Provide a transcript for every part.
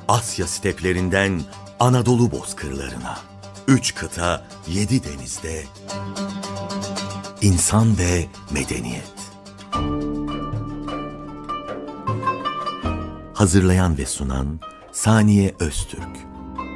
Asya steplerinden Anadolu bozkırlarına, 3 kıta, 7 denizde insan ve medeniyet. Hazırlayan ve sunan Saniye Öztürk.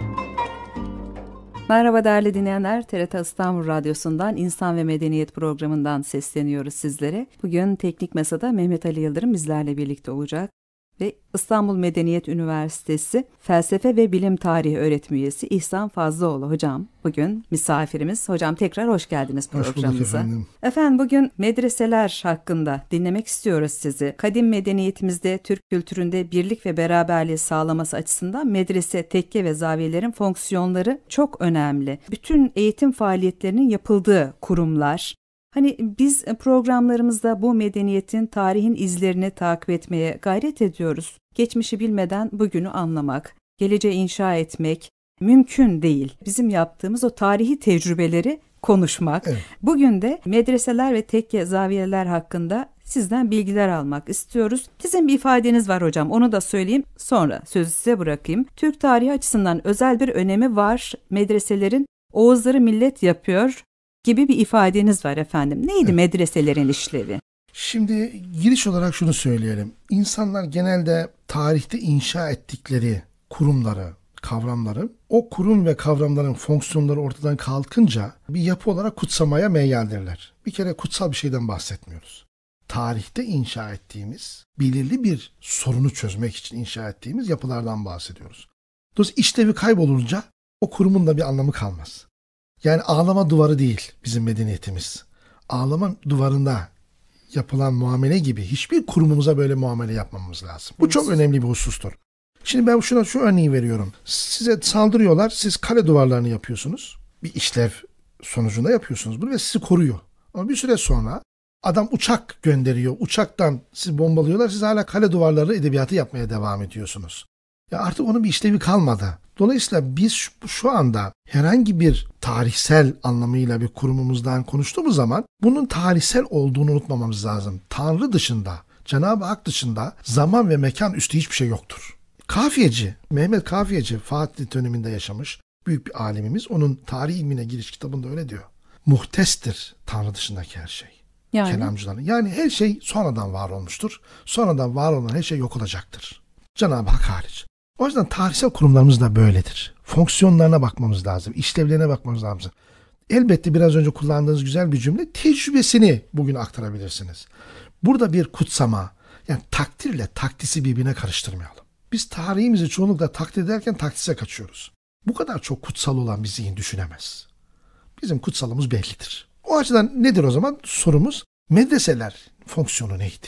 Merhaba değerli dinleyenler, TRT İstanbul Radyosu'ndan İnsan ve Medeniyet programından sesleniyoruz sizlere. Bugün Teknik Masa'da Mehmet Ali Yıldırım bizlerle birlikte olacak ve İstanbul Medeniyet Üniversitesi Felsefe ve Bilim Tarihi öğretim üyesi İhsan Fazlıoğlu hocam. Bugün misafirimiz. Hocam tekrar hoş geldiniz programımıza. Hoş bulduk efendim. Efendim bugün medreseler hakkında dinlemek istiyoruz sizi. Kadim medeniyetimizde Türk kültüründe birlik ve beraberliği sağlaması açısından medrese, tekke ve zaviyelerin fonksiyonları çok önemli. Bütün eğitim faaliyetlerinin yapıldığı kurumlar. Hani biz programlarımızda bu medeniyetin, tarihin izlerini takip etmeye gayret ediyoruz. Geçmişi bilmeden bugünü anlamak, geleceği inşa etmek mümkün değil. Bizim yaptığımız o tarihi tecrübeleri konuşmak. Evet. Bugün de medreseler ve tekke, zaviyeler hakkında sizden bilgiler almak istiyoruz. Sizin bir ifadeniz var hocam, onu da söyleyeyim, sonra sözü size bırakayım. Türk tarihi açısından özel bir önemi var. Medreselerin Oğuzları millet yapıyor gibi bir ifadeniz var efendim. Neydi medreselerin işlevi? Şimdi giriş olarak şunu söyleyelim. İnsanlar genelde tarihte inşa ettikleri kurumları, kavramları, o kurum ve kavramların fonksiyonları ortadan kalkınca bir yapı olarak kutsamaya meyyaldirler. Bir kere kutsal bir şeyden bahsetmiyoruz. Tarihte inşa ettiğimiz, belirli bir sorunu çözmek için inşa ettiğimiz yapılardan bahsediyoruz. Dolayısıyla işlevi kaybolunca o kurumun da bir anlamı kalmaz. Yani ağlama duvarı değil bizim medeniyetimiz. Ağlama duvarında yapılan muamele gibi hiçbir kurumumuza böyle muamele yapmamamız lazım. Bu çok önemli bir husustur. Şimdi ben şu örneği veriyorum. Size saldırıyorlar, siz kale duvarlarını yapıyorsunuz. Bir işlev sonucunda yapıyorsunuz bunu ve sizi koruyor. Ama bir süre sonra adam uçak gönderiyor. Uçaktan sizi bombalıyorlar. Siz hala kale duvarları edebiyatı yapmaya devam ediyorsunuz. Ya artık onun bir işlevi kalmadı. Dolayısıyla biz şu anda herhangi bir tarihsel anlamıyla bir kurumumuzdan konuştuğumuz zaman bunun tarihsel olduğunu unutmamamız lazım. Tanrı dışında, Cenab-ı Hak dışında zaman ve mekan üstü hiçbir şey yoktur. Kafiyeci, Mehmet Kafiyeci Fatih döneminde yaşamış büyük bir alimimiz. Onun tarih ilmine giriş kitabında öyle diyor. Muhtestir Tanrı dışındaki her şey. Kelamcıların. Yani her şey sonradan var olmuştur. Sonradan var olan her şey yok olacaktır. Cenab-ı Hak hariç. O yüzden tarihsel kurumlarımız da böyledir. Fonksiyonlarına bakmamız lazım. İşlevlerine bakmamız lazım. Elbette biraz önce kullandığınız güzel bir cümle, tecrübesini bugün aktarabilirsiniz. Burada bir kutsama, yani takdirle takdisi birbirine karıştırmayalım. Biz tarihimizi çoğunlukla takdir ederken takdise kaçıyoruz. Bu kadar çok kutsal olan bir zihin düşünemez. Bizim kutsalımız bellidir. O açıdan nedir o zaman? Sorumuz, medreseler fonksiyonu neydi?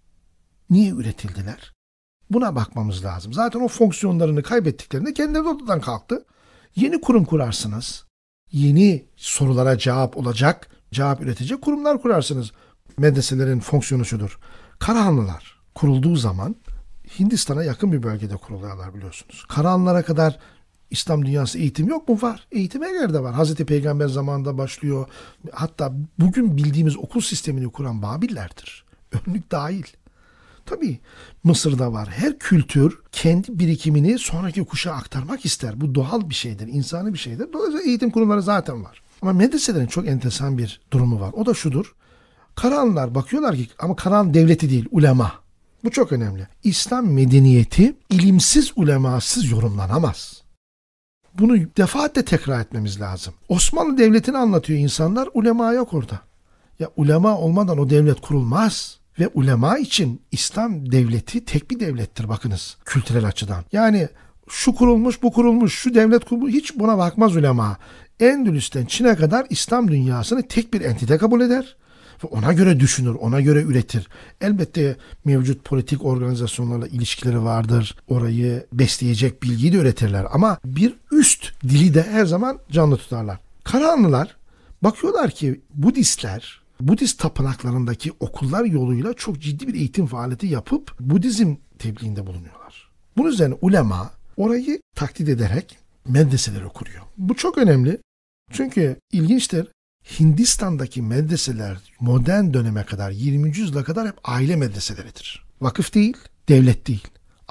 Niye üretildiler? Buna bakmamız lazım. Zaten o fonksiyonlarını kaybettiklerinde kendileri ortadan kalktı. Yeni kurum kurarsınız. Yeni sorulara cevap olacak, cevap üretecek kurumlar kurarsınız. Medreselerin fonksiyonu şudur. Karahanlılar kurulduğu zaman Hindistan'a yakın bir bölgede kuruluyorlar biliyorsunuz. Karahanlılara kadar İslam dünyası eğitim yok mu? Var. Eğitim her yerde var. Hazreti Peygamber zamanında başlıyor. Hatta bugün bildiğimiz okul sistemini kuran Babillerdir. Önlük dahil. Tabii Mısır'da var. Her kültür kendi birikimini sonraki kuşağa aktarmak ister. Bu doğal bir şeydir, insani bir şeydir. Dolayısıyla eğitim kurumları zaten var. Ama medreselerin çok enteresan bir durumu var. O da şudur. Karahanlılar bakıyorlar ki ama Karahan devleti değil, ulema. Bu çok önemli. İslam medeniyeti ilimsiz, ulemasız yorumlanamaz. Bunu defaatle tekrar etmemiz lazım. Osmanlı Devleti'ni anlatıyor insanlar, ulema yok orada. Ya ulema olmadan o devlet kurulmaz. Ve ulema için İslam devleti tek bir devlettir bakınız kültürel açıdan. Yani şu kurulmuş, bu kurulmuş, şu devlet kurulmuş, hiç buna bakmaz ulema. Endülüs'ten Çin'e kadar İslam dünyasını tek bir entite kabul eder ve ona göre düşünür, ona göre üretir. Elbette mevcut politik organizasyonlarla ilişkileri vardır. Orayı besleyecek bilgiyi de üretirler ama bir üst dili de her zaman canlı tutarlar. Karahanlılar bakıyorlar ki Budistler Budist tapınaklarındaki okullar yoluyla çok ciddi bir eğitim faaliyeti yapıp Budizm tebliğinde bulunuyorlar. Bunun üzerine ulema orayı taklit ederek medreseleri kuruyor. Bu çok önemli. Çünkü ilginçtir. Hindistan'daki medreseler modern döneme kadar 20. yüzyıla kadar hep aile medreseleridir. Vakıf değil, devlet değil.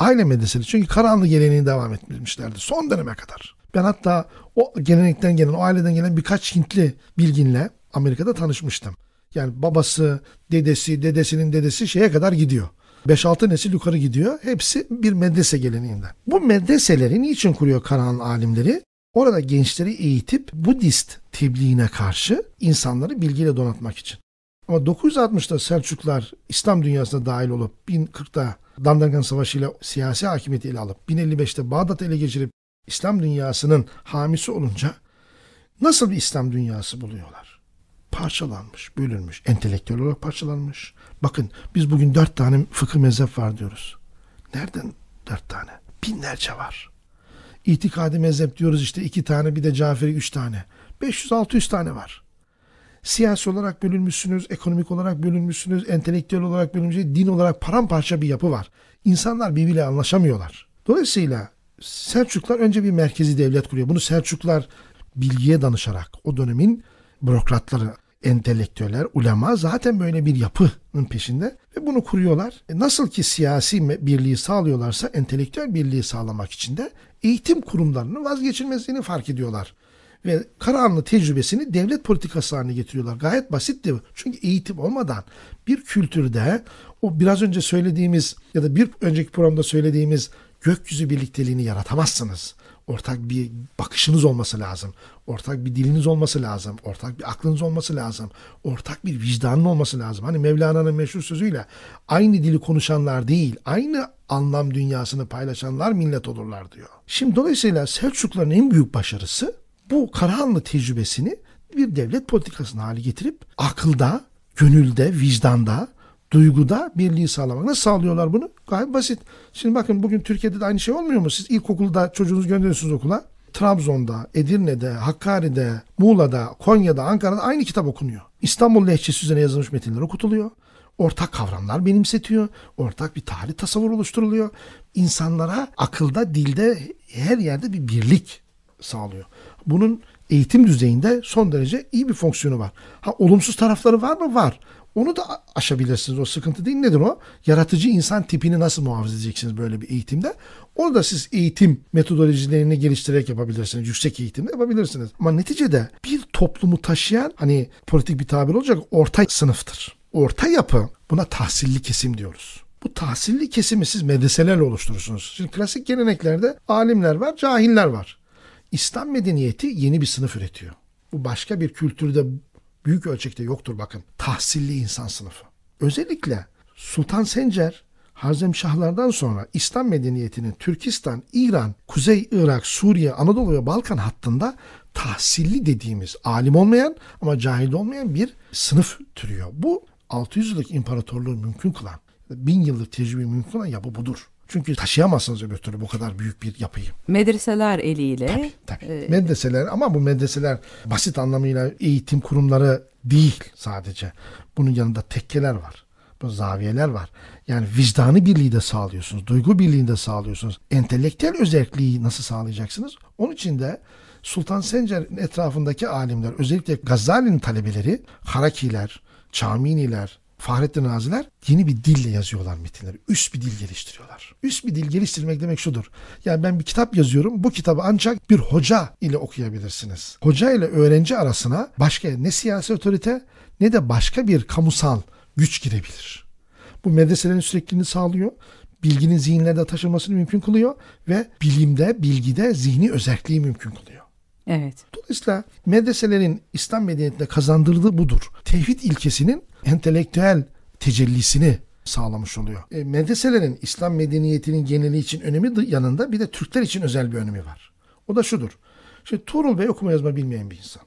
Aile medresesi. Çünkü Karahanlı geleneğini devam etmişlerdi son döneme kadar. Ben hatta o gelenekten gelen, o aileden gelen birkaç Hintli bilginle Amerika'da tanışmıştım. Yani babası, dedesi, dedesinin dedesi şeye kadar gidiyor. 5-6 nesil yukarı gidiyor. Hepsi bir medrese geleneğinden. Bu medreseleri niçin kuruyor Karahanlı alimleri? Orada gençleri eğitip Budist tebliğine karşı insanları bilgiyle donatmak için. Ama 960'da Selçuklar İslam dünyasına dahil olup 1040'da Dandangan Savaşı ile siyasi hakimiyeti ele alıp 1055'te Bağdat'ı ele geçirip İslam dünyasının hamisi olunca nasıl bir İslam dünyası buluyorlar? Parçalanmış, bölünmüş, entelektüel olarak parçalanmış. Bakın biz bugün 4 tane fıkıh mezhep var diyoruz. Nereden 4 tane? Binlerce var. İtikadi mezhep diyoruz işte 2 tane, bir de Caferi 3 tane. 500-600 tane var. Siyasi olarak bölünmüşsünüz, ekonomik olarak bölünmüşsünüz, entelektüel olarak bölünmüşsünüz, din olarak paramparça bir yapı var. İnsanlar birbiriyle anlaşamıyorlar. Dolayısıyla Selçuklar önce bir merkezi devlet kuruyor. Bunu Selçuklar bilgiye danışarak, o dönemin bürokratları, entelektüeller, ulema zaten böyle bir yapının peşinde ve bunu kuruyorlar. Nasıl ki siyasi birliği sağlıyorlarsa entelektüel birliği sağlamak için de eğitim kurumlarının vazgeçilmezliğini fark ediyorlar. Ve Karahanlı tecrübesini devlet politikası haline getiriyorlar. Gayet basitti. Çünkü eğitim olmadan bir kültürde o biraz önce söylediğimiz ya da bir önceki programda söylediğimiz gökyüzü birlikteliğini yaratamazsınız. Ortak bir bakışınız olması lazım. Ortak bir diliniz olması lazım. Ortak bir aklınız olması lazım. Ortak bir vicdanın olması lazım. Hani Mevlana'nın meşhur sözüyle aynı dili konuşanlar değil, aynı anlam dünyasını paylaşanlar millet olurlar diyor. Şimdi dolayısıyla Selçukluların en büyük başarısı bu Karahanlı tecrübesini bir devlet politikasına hale getirip akılda, gönülde, vicdanda, duyguda birliği sağlamak. Nasıl sağlıyorlar bunu? Gayet basit. Şimdi bakın bugün Türkiye'de de aynı şey olmuyor mu? Siz ilkokulda çocuğunuzu gönderiyorsunuz okula. Trabzon'da, Edirne'de, Hakkari'de, Muğla'da, Konya'da, Ankara'da aynı kitap okunuyor. İstanbul lehçesi üzerine yazılmış metinler okutuluyor. Ortak kavramlar benimsetiyor. Ortak bir tarih tasavvur oluşturuluyor. İnsanlara akılda, dilde, her yerde bir birlik sağlıyor. Bunun eğitim düzeyinde son derece iyi bir fonksiyonu var. Ha, olumsuz tarafları var mı? Var. Onu da aşabilirsiniz. O sıkıntı değil. Nedir o? Yaratıcı insan tipini nasıl muhafaza edeceksiniz böyle bir eğitimde? Onu da siz eğitim metodolojilerini geliştirerek yapabilirsiniz. Yüksek eğitimde yapabilirsiniz. Ama neticede bir toplumu taşıyan, hani politik bir tabir olacak, orta sınıftır. Orta yapı, buna tahsilli kesim diyoruz. Bu tahsilli kesimi siz medreselerle oluşturursunuz. Şimdi klasik geleneklerde alimler var, cahiller var. İslam medeniyeti yeni bir sınıf üretiyor. Bu başka bir kültürde büyük ölçekte yoktur bakın. Tahsilli insan sınıfı. Özellikle Sultan Sencer, Harzemşahlardan sonra İslam medeniyetinin Türkistan, İran, Kuzey Irak, Suriye, Anadolu ve Balkan hattında tahsilli dediğimiz alim olmayan ama cahil olmayan bir sınıf türüyor. Bu 600 yıllık imparatorluğu mümkün kılan, 1000 yıllık tecrübeyi mümkün kılan yapı budur. Çünkü taşıyamazsınız öbür türlü bu kadar büyük bir yapıyı. Medreseler eliyle. Tabii. Medreseler, ama bu medreseler basit anlamıyla eğitim kurumları değil sadece. Bunun yanında tekkeler var. Bu zaviyeler var. Yani vicdanı birliği de sağlıyorsunuz. Duygu birliğini de sağlıyorsunuz. Entelektüel özelliği nasıl sağlayacaksınız? Onun için de Sultan Sencer'in etrafındaki alimler, özellikle Gazali'nin talebeleri, Harakiler, Çaminiler, Fahrettin Raziler yeni bir dille yazıyorlar metinleri. Üst bir dil geliştiriyorlar. Üst bir dil geliştirmek demek şudur. Yani ben bir kitap yazıyorum. Bu kitabı ancak bir hoca ile okuyabilirsiniz. Hoca ile öğrenci arasına başka ne siyasi otorite ne de başka bir kamusal güç girebilir. Bu medreselerin sürekliliğini sağlıyor. Bilginin zihinlerde taşınmasını mümkün kılıyor ve bilimde, bilgide zihni özerkliği mümkün kılıyor. Evet. Dolayısıyla medreselerin İslam medeniyetine kazandırdığı budur. Tevhid ilkesinin entelektüel tecellisini sağlamış oluyor. Medreselerin İslam medeniyetinin geneli için önemi yanında bir de Türkler için özel bir önemi var. O da şudur. Şimdi Tuğrul Bey okuma yazma bilmeyen bir insan.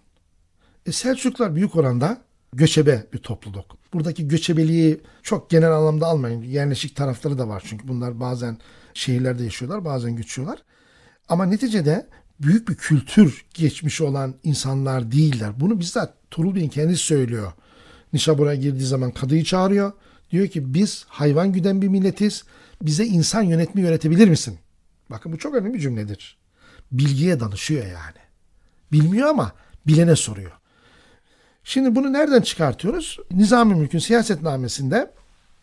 Selçuklar büyük oranda göçebe bir topluluk. Buradaki göçebeliği çok genel anlamda almayın. Yerleşik tarafları da var çünkü bunlar bazen şehirlerde yaşıyorlar, bazen göçüyorlar. Ama neticede büyük bir kültür geçmişi olan insanlar değiller. Bunu bizzat Tuğrul Bey'in kendisi söylüyor. Nişabur'a girdiği zaman kadıyı çağırıyor. Diyor ki biz hayvan güden bir milletiz. Bize insan yönetmeyi öğretebilir misin? Bakın bu çok önemli bir cümledir. Bilgiye danışıyor yani. Bilmiyor ama bilene soruyor. Şimdi bunu nereden çıkartıyoruz? Nizam-ı Mülk'ün siyasetnamesinde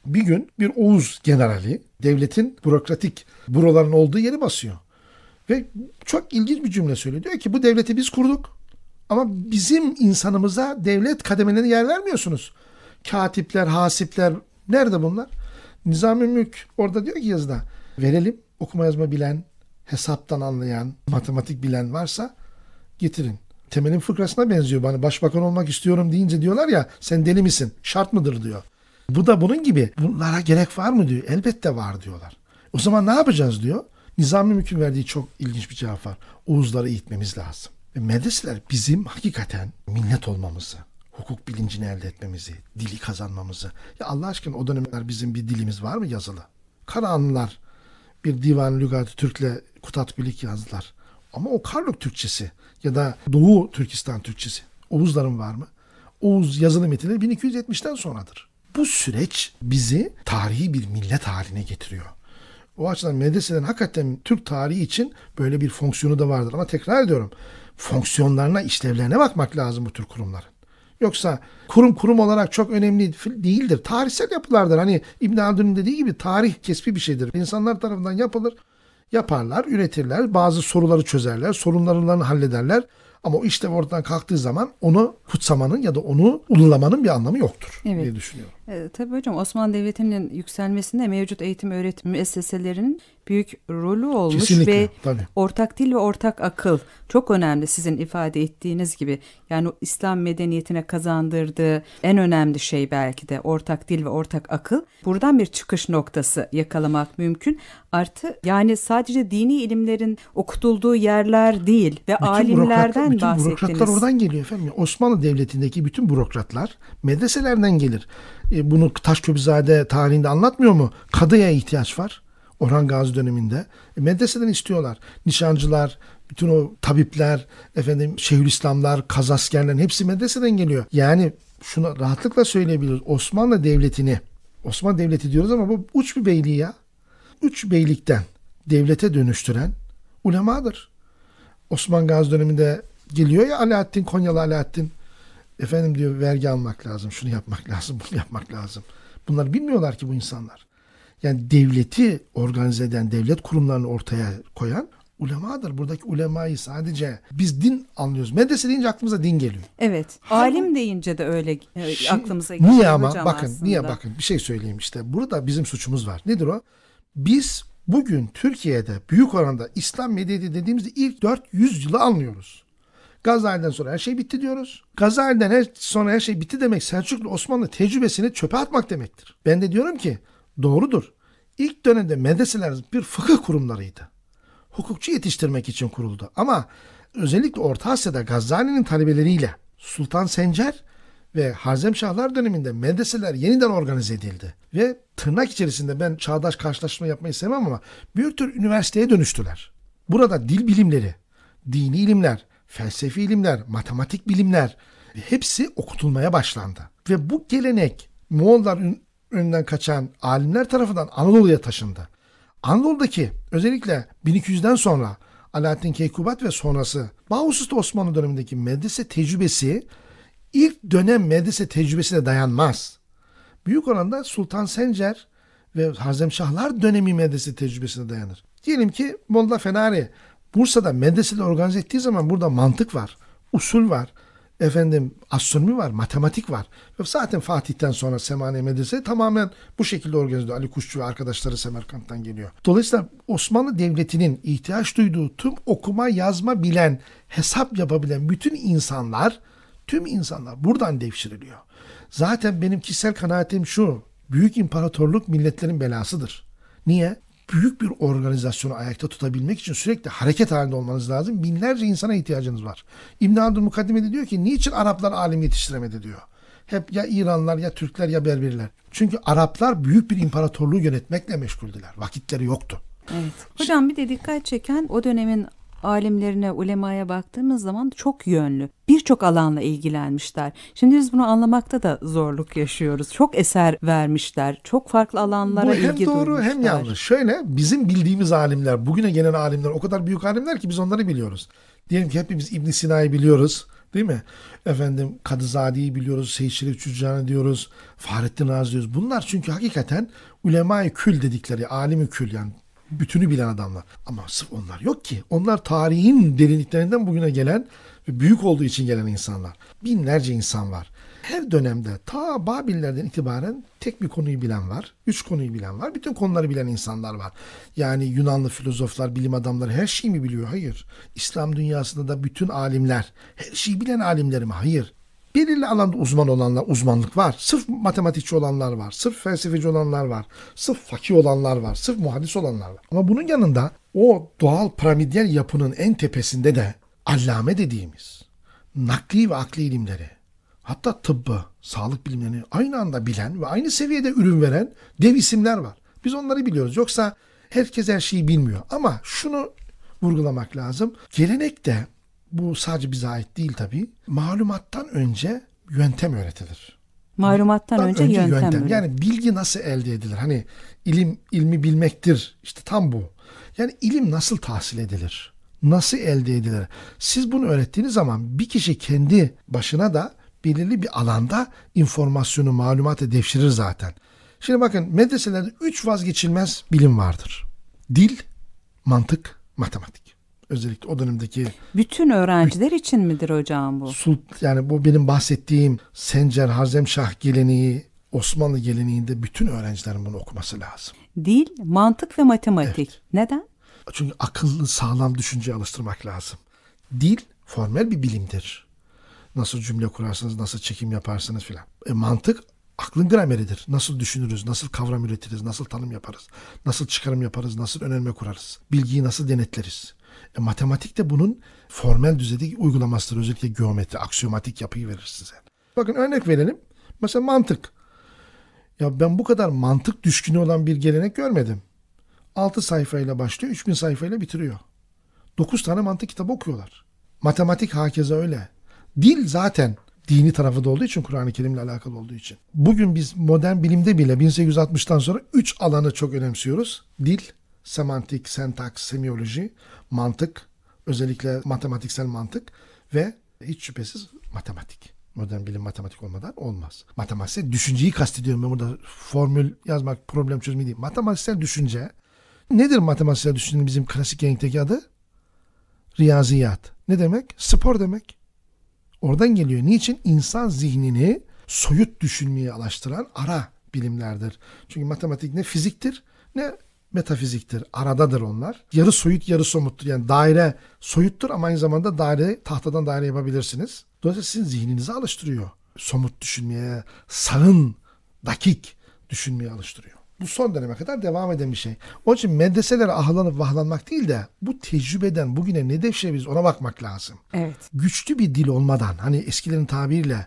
Bir gün bir Oğuz generali devletin bürokratik büroların olduğu yeri basıyor. Ve çok ilginç bir cümle söylüyor. Diyor ki bu devleti biz kurduk ama bizim insanımıza devlet kademelerine yer vermiyorsunuz. Katipler, hasipler nerede bunlar? Nizam-ı Mülk orada diyor ki yazıda verelim, okuma yazma bilen, hesaptan anlayan, matematik bilen varsa getirin. Temel'in fıkrasına benziyor. Bana başbakan olmak istiyorum deyince diyorlar ya sen deli misin? Şart mıdır diyor. Bu da bunun gibi. Bunlara gerek var mı diyor. Elbette var diyorlar. O zaman ne yapacağız diyor. Nizam-ı Mülk'ün verdiği çok ilginç bir cevap var. Oğuzları eğitmemiz lazım. Ve medreseler bizim hakikaten millet olmamızı, hukuk bilincini elde etmemizi, dili kazanmamızı. Ya Allah aşkına o dönemler bizim bir dilimiz var mı yazılı? Karahanlılar bir Divan-ı Lügat-ı Türk'le Kutatbilik yazdılar. Ama o Karluk Türkçesi ya da Doğu Türkistan Türkçesi. Oğuzların var mı? Oğuz yazılı metinleri 1270'ten sonradır. Bu süreç bizi tarihi bir millet haline getiriyor. O açıdan medreselerin hakikaten Türk tarihi için böyle bir fonksiyonu da vardır. Ama tekrar ediyorum, fonksiyonlarına, işlevlerine bakmak lazım bu tür kurumların. Yoksa kurum olarak çok önemli değildir. Tarihsel yapılardır. Hani İbn Haldun'un dediği gibi tarih kesbi bir şeydir. İnsanlar tarafından yapılır, yaparlar, üretirler, bazı soruları çözerler, sorunlarını hallederler. Ama o işlev ortadan kalktığı zaman onu kutsamanın ya da onu ululamanın bir anlamı yoktur diye düşünüyorum. Tabii hocam, Osmanlı Devleti'nin yükselmesinde mevcut eğitim öğretim müesseselerinin büyük rolü olmuş. Kesinlikle, ve tabii. Ortak dil ve ortak akıl çok önemli, sizin ifade ettiğiniz gibi. Yani o İslam medeniyetine kazandırdığı en önemli şey belki de ortak dil ve ortak akıl. Buradan bir çıkış noktası yakalamak mümkün. Artı yani sadece dini ilimlerin okutulduğu yerler değil ve alimlerden bütün bahsettiniz. bürokratlar oradan geliyor efendim. Osmanlı Devleti'ndeki bütün bürokratlar medreselerden gelir. Bunu Taşköprüzade tarihinde anlatmıyor mu? Kadıya ihtiyaç var. Orhan Gazi döneminde. Medreseden istiyorlar. Nişancılar, bütün o tabipler, Şeyhülislamlar, kazaskerlerin hepsi medreseden geliyor. Yani şunu rahatlıkla söyleyebiliriz. Osmanlı Devleti diyoruz ama bu uç bir beyliği ya. Üç beylikten devlete dönüştüren ulemadır. Osman Gazi döneminde geliyor ya Alaaddin, Konyalı Alaaddin. Diyor vergi almak lazım, şunu yapmak lazım, bunu yapmak lazım. Bunları bilmiyorlar ki bu insanlar. Yani devleti organize eden, devlet kurumlarını ortaya koyan ulemadır. Buradaki ulemayı sadece biz din anlıyoruz. Medrese deyince aklımıza din geliyor. Evet. Alim deyince de öyle aklımıza geliyor. Niye ama? Hocam Bakın, aslında. niye bakın? Bir şey söyleyeyim işte. Burada bizim suçumuz var. Nedir o? Biz bugün Türkiye'de büyük oranda İslam medeniyeti dediğimizde ilk 400 yılı anlıyoruz. Gazali'den sonra her şey bitti diyoruz. Gazali'den sonra her şey bitti demek Selçuklu Osmanlı tecrübesini çöpe atmak demektir. Ben de diyorum ki doğrudur. İlk dönemde medreseler bir fıkıh kurumlarıydı. Hukukçu yetiştirmek için kuruldu. Ama özellikle Orta Asya'da Gazali'nin talebeleriyle Sultan Sencer ve Harzemşahlar döneminde medreseler yeniden organize edildi. Ve tırnak içerisinde ben çağdaş karşılaştırma yapmayı sevmem ama bir tür üniversiteye dönüştüler. Burada dil bilimleri, dini ilimler, felsefi ilimler, matematik bilimler hepsi okutulmaya başlandı. Ve bu gelenek Moğollar önünden kaçan alimler tarafından Anadolu'ya taşındı. Anadolu'daki özellikle 1200'den sonra Alaaddin Keykubat ve sonrası Bağhusus'ta Osmanlı dönemindeki medrese tecrübesi ilk dönem medrese tecrübesine dayanmaz. Büyük oranda Sultan Sencer ve Harzemşahlar dönemi medrese tecrübesine dayanır. Diyelim ki Molla Fenari Bursa'da medreseleri organize ettiği zaman burada mantık var, usul var, astronomi var, matematik var. Ve zaten Fatih'ten sonra Semaniye Medrese tamamen bu şekilde organize ediyor. Ali Kuşçu ve arkadaşları Semerkant'tan geliyor. Dolayısıyla Osmanlı Devleti'nin ihtiyaç duyduğu tüm okuma, yazma bilen, hesap yapabilen bütün insanlar, tüm insanlar buradan devşiriliyor. Zaten benim kişisel kanaatim şu, büyük imparatorluk milletlerin belasıdır. Niye? Büyük bir organizasyonu ayakta tutabilmek için sürekli hareket halinde olmanız lazım. Binlerce insana ihtiyacınız var. İbn Haldun Mukaddime'de diyor ki niçin Araplar alim yetiştiremedi diyor. Hep ya İranlar ya Türkler ya Berberler. Çünkü Araplar büyük bir imparatorluğu yönetmekle meşguldüler. Vakitleri yoktu. Evet. Hocam bir de dikkat çeken o dönemin alimlerine, ulemaya baktığımız zaman çok yönlü. Birçok alanla ilgilenmişler. Şimdi biz bunu anlamakta da zorluk yaşıyoruz. Çok eser vermişler. Çok farklı alanlara ilgi duymuşlar. Bu hem doğru hem yanlış. Şöyle bizim bildiğimiz alimler, bugüne gelen alimler o kadar büyük alimler ki biz onları biliyoruz. Diyelim ki hepimiz İbn Sina'yı biliyoruz. Değil mi? Efendim Kadızade'yi biliyoruz, Seyyid Şerif Cüccan'ı diyoruz, Fahrettin Razi diyoruz. Bunlar çünkü hakikaten ulema-i kül dedikleri, alim-i kül yani bütünü bilen adamlar. Ama sırf onlar yok ki. Onlar tarihin derinliklerinden bugüne gelen ve büyük olduğu için gelen insanlar. Binlerce insan var. Her dönemde ta Babillerden itibaren tek bir konuyu bilen var. 3 konuyu bilen var. Bütün konuları bilen insanlar var. Yani Yunanlı filozoflar, bilim adamları her şeyi mi biliyor? Hayır. İslam dünyasında da bütün alimler, her şeyi bilen alimler mi? Hayır. Belirli alanda uzman olanlar, uzmanlık var. Sırf matematikçi olanlar var. Sırf felsefeci olanlar var. Sırf fakih olanlar var. Sırf muhaddis olanlar var. Ama bunun yanında o doğal piramidal yapının en tepesinde de allame dediğimiz nakli ve akli ilimleri, hatta tıbbı, sağlık bilimlerini aynı anda bilen ve aynı seviyede ürün veren dev isimler var. Biz onları biliyoruz. Yoksa herkes her şeyi bilmiyor. Ama şunu vurgulamak lazım. Gelenekte, bu sadece bize ait değil tabii, malumattan önce yöntem öğretilir. Malumattan önce yöntem öğretilir. Yani bilgi nasıl elde edilir? Hani ilmi bilmektir. İşte tam bu. Yani ilim nasıl tahsil edilir? Nasıl elde edilir? Siz bunu öğrettiğiniz zaman bir kişi kendi başına da belirli bir alanda informasyonu, malumatı devşirir zaten. Şimdi bakın, medreselerde 3 vazgeçilmez bilim vardır. Dil, mantık, matematik. Özellikle o dönemdeki... Bütün öğrenciler için midir hocam bu? Yani bu benim bahsettiğim Sencer, Harzemşah geleneği, Osmanlı geleneğinde bütün öğrencilerin bunu okuması lazım. Dil, mantık ve matematik. Evet. Neden? Çünkü akıllı, sağlam düşünceye alıştırmak lazım. Dil, formel bir bilimdir. Nasıl cümle kurarsınız, nasıl çekim yaparsınız filan. Mantık, aklın grameridir. Nasıl düşünürüz, nasıl kavram üretiriz, nasıl tanım yaparız, nasıl çıkarım yaparız, nasıl önerme kurarız, bilgiyi nasıl denetleriz. Matematik de bunun formel düzeydeki uygulamasıdır. Özellikle geometri, aksiyomatik yapıyı verir size. Bakın örnek verelim. Mesela mantık. Ya ben bu kadar mantık düşkünü olan bir gelenek görmedim. 6 sayfayla başlıyor, 3000 sayfayla bitiriyor. 9 tane mantık kitabı okuyorlar. Matematik hakeza öyle. Dil zaten dini tarafı da olduğu için, Kur'an-ı Kerim'le alakalı olduğu için. Bugün biz modern bilimde bile 1860'tan sonra 3 alanı çok önemsiyoruz. Dil, semantik, sentaks, semiyoloji, mantık, özellikle matematiksel mantık ve hiç şüphesiz matematik. Modern bilim matematik olmadan olmaz. Matematiksel düşünceyi kastediyorum. Ben burada formül yazmak, problem çözmeyi değil. Matematiksel düşünce. Nedir matematiksel düşüncenin bizim klasik gelenekteki adı? Riyaziyat. Ne demek? Spor demek. Oradan geliyor. Niçin? İnsan zihnini soyut düşünmeye alıştıran ara bilimlerdir. Çünkü matematik ne fiziktir ne metafiziktir. Aradadır onlar. Yarı soyut, yarı somuttur. Yani daire soyuttur ama aynı zamanda daire, tahtadan daire yapabilirsiniz. Dolayısıyla sizin zihninizi alıştırıyor. Somut düşünmeye, sağın, dakik düşünmeye alıştırıyor. Bu son döneme kadar devam eden bir şey. Onun için medreselere ahlanıp vahlanmak değil de bu tecrübeden bugüne ne devşiririz ona bakmak lazım. Evet. Güçlü bir dil olmadan, hani eskilerin tabiriyle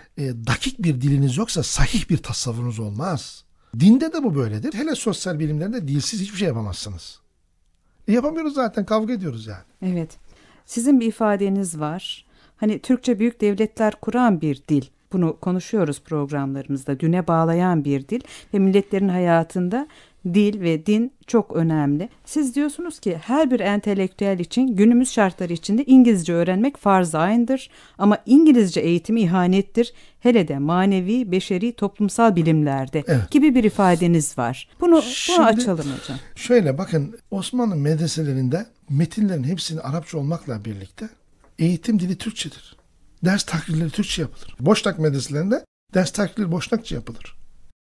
dakik bir diliniz yoksa sahih bir tasavvurunuz olmaz. Dinde de bu böyledir. Hele sosyal bilimlerde dilsiz hiçbir şey yapamazsınız. Yapamıyoruz zaten, kavga ediyoruz yani. Evet. Sizin bir ifadeniz var. Hani Türkçe büyük devletler kuran bir dil. Bunu konuşuyoruz programlarımızda. Düne bağlayan bir dil ve milletlerin hayatında dil ve din çok önemli. Siz diyorsunuz ki her bir entelektüel için günümüz şartları içinde İngilizce öğrenmek farz-ı aynıdır. Ama İngilizce eğitimi ihanettir. Hele de manevi, beşeri, toplumsal bilimlerde gibi bir ifadeniz var. Bunu açalım hocam. Şöyle bakın, Osmanlı medreselerinde metinlerin hepsini Arapça olmakla birlikte eğitim dili Türkçedir. Ders takrirleri Türkçe yapılır. Boşnak medreselerinde ders takrirleri Boşnakça yapılır.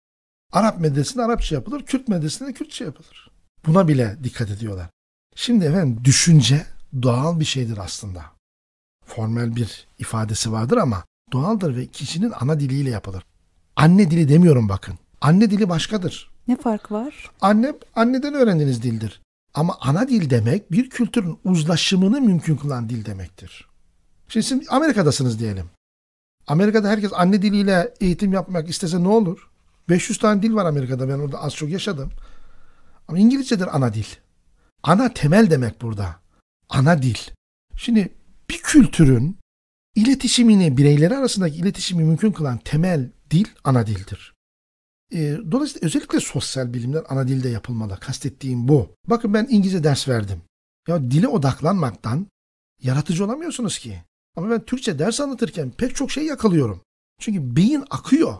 Arap medresesinde Arapça yapılır, Kürt medresesinde Kürtçe yapılır. Buna bile dikkat ediyorlar. Şimdi efendim, düşünce doğal bir şeydir aslında. Formel bir ifadesi vardır ama doğaldır ve kişinin ana diliyle yapılır. Anne dili demiyorum bakın. Anne dili başkadır. Ne fark var? Anneden öğrendiğiniz dildir. Ama ana dil demek bir kültürün uzlaşımını mümkün kılan dil demektir. Şimdi siz Amerika'dasınız diyelim. Amerika'da herkes anne diliyle eğitim yapmak istese ne olur? 500 tane dil var Amerika'da. Ben orada az çok yaşadım. Ama İngilizcedir ana dil. Ana temel demek burada. Ana dil. Şimdi bir kültürün iletişimini, bireyleri arasındaki iletişimi mümkün kılan temel dil ana dildir. Dolayısıyla özellikle sosyal bilimler ana dilde yapılmalı. Kastettiğim bu. Bakın ben İngilizce ders verdim. Ya dile odaklanmaktan yaratıcı olamıyorsunuz ki. Ama ben Türkçe ders anlatırken pek çok şey yakalıyorum. Çünkü beyin akıyor.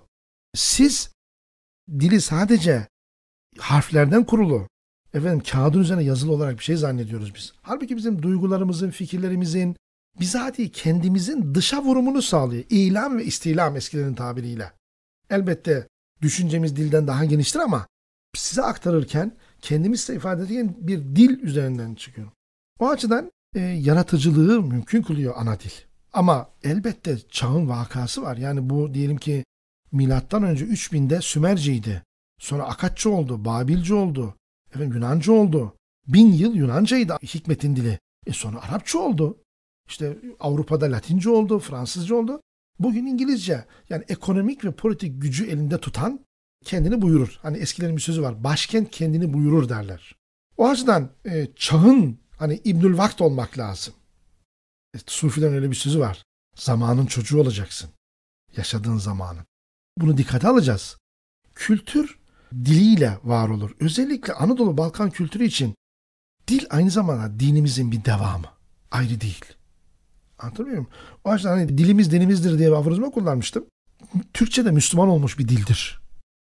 Siz dili sadece harflerden kurulu, kağıdın üzerine yazılı olarak bir şey zannediyoruz biz. Halbuki bizim duygularımızın, fikirlerimizin, bizatihi kendimizin dışa vurumunu sağlıyor. İlam ve istilam eskilerin tabiriyle. Elbette düşüncemiz dilden daha geniştir ama size aktarırken, kendimiz size ifade ederken bir dil üzerinden çıkıyorum. O açıdan yaratıcılığı mümkün kılıyor ana dil. Ama elbette çağın vakası var. Yani bu diyelim ki milattan önce 3000'de Sümerceydi. Sonra Akatçı oldu, Babilci oldu, Yunanca oldu. 1000 yıl Yunancaydı hikmetin dili. Sonra Arapça oldu. İşte Avrupa'da Latince oldu, Fransızca oldu. Bugün İngilizce. Yani ekonomik ve politik gücü elinde tutan kendini buyurur. Hani eskilerin bir sözü var. Başkent kendini buyurur derler. O açıdan çağın İbnül Vakt olmak lazım. Sufilerin öyle bir sözü var. Zamanın çocuğu olacaksın. Yaşadığın zamanın. Bunu dikkate alacağız. Kültür diliyle var olur. Özellikle Anadolu Balkan kültürü için dil aynı zamanda dinimizin bir devamı. Ayrı değil. Anlatabiliyor muyum? O açıdan dilimiz dinimizdir diye bir aforizma kullanmıştım. Türkçe de Müslüman olmuş bir dildir.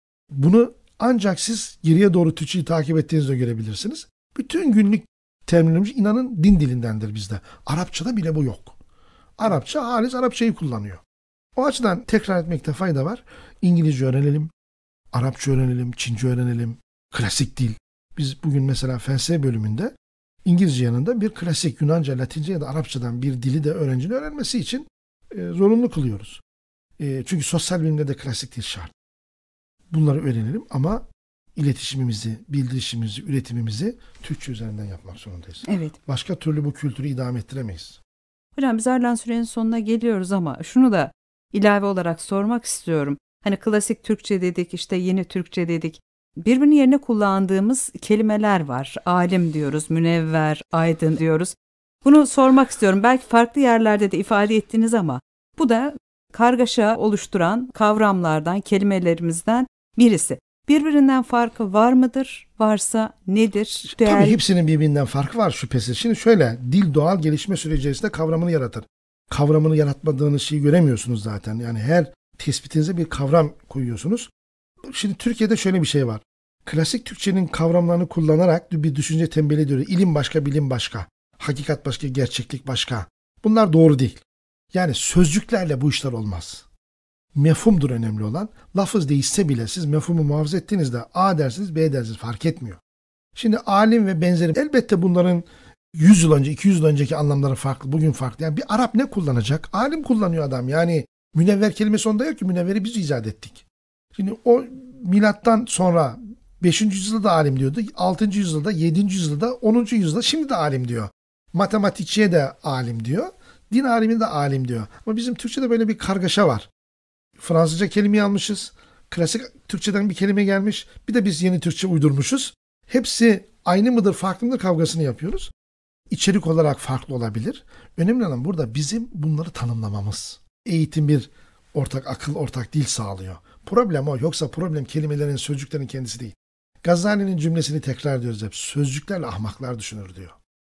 Bunu ancak siz geriye doğru Türkçeyi takip ettiğinizde görebilirsiniz. Bütün günlük terminoloji inanın din dilindendir bizde. Arapçada bile bu yok. Arapça halis Arapçayı kullanıyor. O açıdan tekrar etmekte fayda var. İngilizce öğrenelim, Arapça öğrenelim, Çince öğrenelim, klasik dil. Biz bugün mesela felsefe bölümünde İngilizce yanında bir klasik Yunanca, Latince ya da Arapçadan bir dili de öğrencinin öğrenmesi için zorunlu kılıyoruz. Çünkü sosyal bilimde de klasik dil şart. Bunları öğrenelim ama iletişimimizi, bildirişimizi, üretimimizi Türkçe üzerinden yapmak zorundayız. Evet. Başka türlü bu kültürü idame ettiremeyiz. Hocam biz halen sürenin sonuna geliyoruz ama şunu da ilave olarak sormak istiyorum. Hani klasik Türkçe dedik, işte yeni Türkçe dedik. Birbirinin yerine kullandığımız kelimeler var. Alim diyoruz, münevver, aydın diyoruz. Bunu sormak istiyorum. Belki farklı yerlerde de ifade ettiniz ama bu da kargaşa oluşturan kavramlardan, kelimelerimizden birisi. Birbirinden farkı var mıdır? Varsa nedir? Tabii hepsinin birbirinden farkı var şüphesiz. Şimdi şöyle, dil doğal gelişme süreci içerisinde kavramını yaratır. Kavramını yaratmadığınız şeyi göremiyorsunuz zaten. Yani her tespitinize bir kavram koyuyorsunuz. Şimdi Türkiye'de şöyle bir şey var. Klasik Türkçenin kavramlarını kullanarak bir düşünce tembel ediyor. İlim başka, bilim başka. Hakikat başka, gerçeklik başka. Bunlar doğru değil. Yani sözcüklerle bu işler olmaz. Mefhumdur önemli olan. Lafız değişse bile siz mefhumu muhafaza ettiğinizde A dersiniz, B dersiniz fark etmiyor. Şimdi alim ve benzeri elbette bunların 100 yıl önce, 200 yıl önceki anlamları farklı, bugün farklı. Yani bir Arap ne kullanacak? Alim kullanıyor adam. Yani münevver kelimesi onda yok ki, münevveri biz icat ettik. Şimdi o milattan sonra 5. yüzyılda da alim diyordu. 6. yüzyılda, 7. yüzyılda, 10. yüzyılda şimdi de alim diyor. Matematikçiye de alim diyor. Din alimi de alim diyor. Ama bizim Türkçe'de böyle bir kargaşa var. Fransızca kelimeyi almışız. Klasik Türkçeden bir kelime gelmiş. Bir de biz yeni Türkçe uydurmuşuz. Hepsi aynı mıdır, farklı mıdır kavgasını yapıyoruz. İçerik olarak farklı olabilir. Önemli olan burada bizim bunları tanımlamamız. Eğitim bir ortak akıl, ortak dil sağlıyor. Problem o. Yoksa problem kelimelerin, sözcüklerin kendisi değil. Gazali'nin cümlesini tekrar ediyoruz hep. Sözcüklerle ahmaklar düşünür diyor.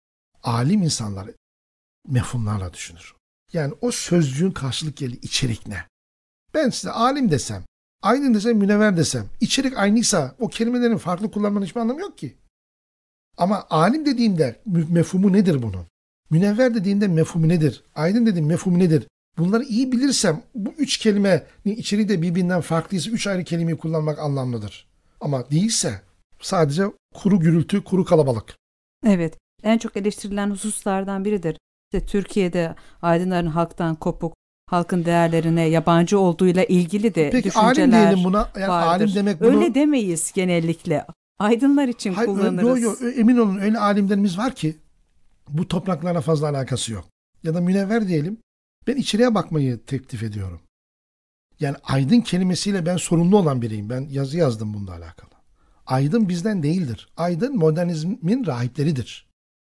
Alim insanlar mefhumlarla düşünür. Yani o sözcüğün karşılık geldiği içerik ne? Ben size alim desem, aydın desem, münevver desem, içerik aynıysa o kelimelerin farklı kullanmanın hiçbir anlamı yok ki. Ama alim dediğimde mefhumu nedir bunun? Münevver dediğimde mefhumu nedir? Aydın dediğim mefhumu nedir? Bunları iyi bilirsem bu 3 kelimenin içeriği de birbirinden farklıysa 3 ayrı kelimeyi kullanmak anlamlıdır. Ama değilse sadece kuru gürültü, kuru kalabalık. Evet, en çok eleştirilen hususlardan biridir. İşte Türkiye'de aydınların halktan kopuk, halkın değerlerine yabancı olduğuyla ilgili de peki, düşünceler alim diyelim buna. Yani vardır. alim demek bunu... Öyle demeyiz genellikle. Aydınlar için kullanırız. Yok, emin olun öyle alimlerimiz var ki bu topraklarla fazla alakası yok. Ya da münevver diyelim. Ben içeriye bakmayı teklif ediyorum. Yani aydın kelimesiyle ben sorumlu olan biriyim. Ben yazı yazdım bununla alakalı. Aydın bizden değildir. Aydın modernizmin rahipleridir.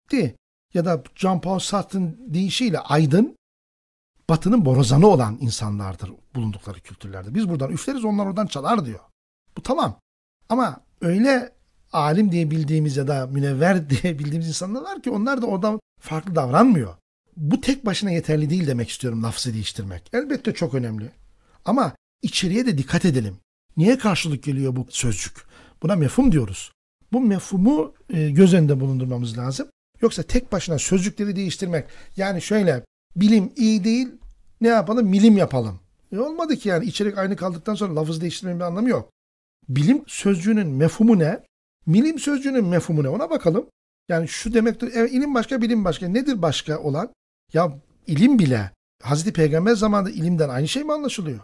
Ya da Jean-Paul Sartre'ın deyişiyle aydın Batı'nın borazanı olan insanlardır bulundukları kültürlerde. Biz buradan üfleriz, onlar oradan çalar diyor. Bu tamam. Ama öyle alim diye bildiğimiz ya da münevver diye bildiğimiz insanlar var ki onlar da oradan farklı davranmıyor. bu tek başına yeterli değil demek istiyorum lafzı değiştirmek. Elbette çok önemli. Ama içeriye de dikkat edelim. Niye karşılık geliyor bu sözcük? Buna mefhum diyoruz. Bu mefhumu göz önünde bulundurmamız lazım. Yoksa tek başına sözcükleri değiştirmek, yani şöyle, bilim iyi değil, ne yapalım? Milim yapalım. Olmadı ki yani, içerik aynı kaldıktan sonra lafız değiştirmenin bir anlamı yok. Bilim sözcüğünün mefhumu ne? Milim sözcüğünün mefhumu ne? Ona bakalım. Yani şu demektir, evet, ilim başka, bilim başka. Nedir başka olan? Ya ilim bile Hazreti Peygamber zamanında ilimden aynı şey mi anlaşılıyor?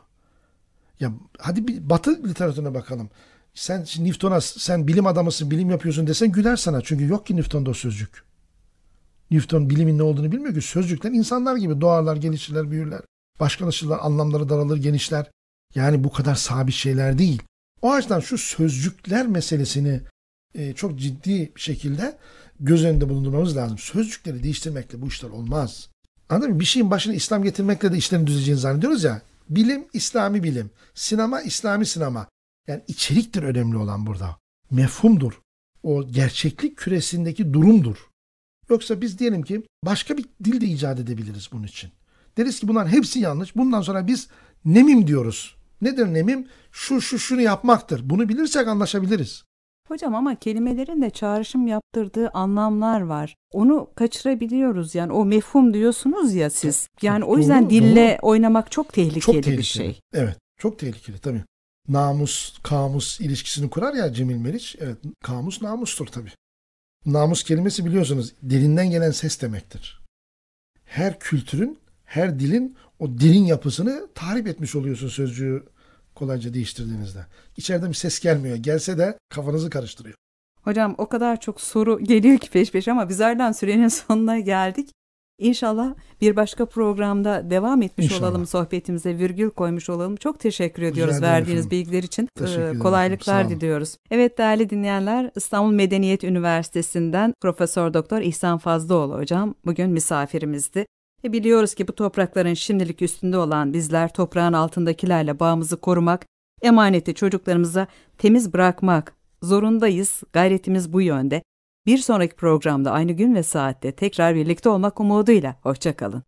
Ya hadi bir Batı literatürüne bakalım. Sen Newton'a, sen bilim adamısın, bilim yapıyorsun desen güler sana. Çünkü yok ki Newton'da o sözcük. Newton bilimin ne olduğunu bilmiyor ki. Sözcükler insanlar gibi doğarlar, gelişirler, büyürler. Başkalaşırlar, anlamları daralır, genişler. Yani bu kadar sabit şeyler değil. O açıdan şu sözcükler meselesini çok ciddi bir şekilde göz önünde bulundurmamız lazım. Sözcükleri değiştirmekle bu işler olmaz. Anladın mı? Bir şeyin başına İslam getirmekle de işlerin düzeceğini zannediyoruz ya. Bilim, İslami bilim. Sinema, İslami sinema. Yani içeriktir önemli olan burada. Mefhumdur. O gerçeklik küresindeki durumdur. Yoksa biz diyelim ki başka bir dil de icat edebiliriz bunun için. Deriz ki bunların hepsi yanlış. Bundan sonra biz nemim diyoruz. Nedir nemim? Şunu yapmaktır. Bunu bilirsek anlaşabiliriz. Hocam ama kelimelerin de çağrışım yaptırdığı anlamlar var. Onu kaçırabiliyoruz. Yani o mefhum diyorsunuz ya siz. Yani o yüzden dille oynamak çok tehlikeli bir şey. Evet, çok tehlikeli tabii. Namus, kamus ilişkisini kurar ya Cemil Meriç. Evet, kamus namustur tabii. Namus kelimesi biliyorsunuz dilinden gelen ses demektir. Her kültürün, her dilin o dilin yapısını tahrip etmiş oluyorsun sözcüğü kolayca değiştirdiğinizde. İçeriden bir ses gelmiyor. Gelse de kafanızı karıştırıyor. Hocam o kadar çok soru geliyor ki peş peşe ama bizlerden sürenin sonuna geldik. İnşallah bir başka programda devam etmiş olalım sohbetimize, virgül koymuş olalım. Çok teşekkür ediyoruz verdiğiniz bilgiler için. Kolaylıklar diliyoruz. Evet değerli dinleyenler, İstanbul Medeniyet Üniversitesi'nden Profesör Doktor İhsan Fazlıoğlu hocam bugün misafirimizdi. Biliyoruz ki bu toprakların şimdilik üstünde olan bizler toprağın altındakilerle bağımızı korumak, emaneti çocuklarımıza temiz bırakmak zorundayız. Gayretimiz bu yönde. Bir sonraki programda aynı gün ve saatte tekrar birlikte olmak umuduyla. Hoşça kalın.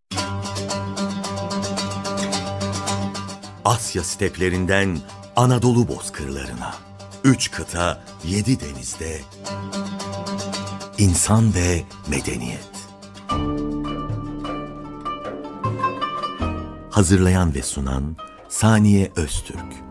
Asya steplerinden Anadolu bozkırlarına, 3 kıta, 7 denizde, insan ve medeniyet. Hazırlayan ve sunan Saniye Öztürk.